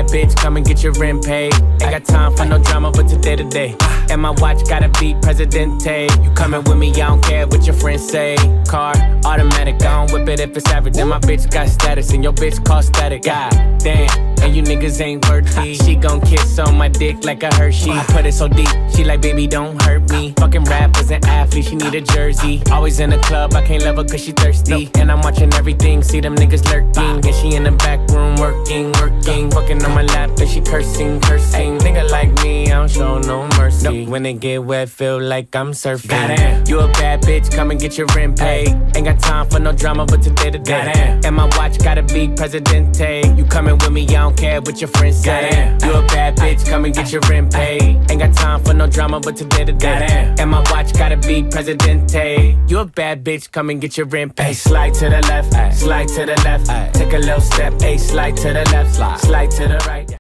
bitch, come and get your rent paid. Ain't got time for no drama, but today to day. And my watch gotta be Presidente. You coming with me, I don't care what your friends say. Car, automatic, I don't whip it if it's average. And my bitch got status, and your bitch call static. God damn, and you niggas ain't worthy. She gon' kiss on my dick like a Hershey. I put it so deep, she like, baby, don't hurt me. Fucking rappers and athletes, she need a jersey. Always in the club, I can't love her cause she thirsty. And I'm watching everything, see them niggas lurking. And she in the back room working. Fucking on my lap and she cursing. Nigga like me, I don't show no mercy. When it get wet, feel like I'm surfing. Goddamn. You a bad bitch, come and get your rent paid. Ain't got time for no drama, but today to day. Goddamn. And my watch gotta be Presidente. You coming with me, I don't care what your friends say. Goddamn. You a bad bitch, come and get your rent paid. Ain't got time for no drama, but today to day. Goddamn. And my watch gotta be Presidente. You a bad bitch, come and get your rent paid. Slide to the left, slide to the left. Take a little step, slide to the left, slide to the right.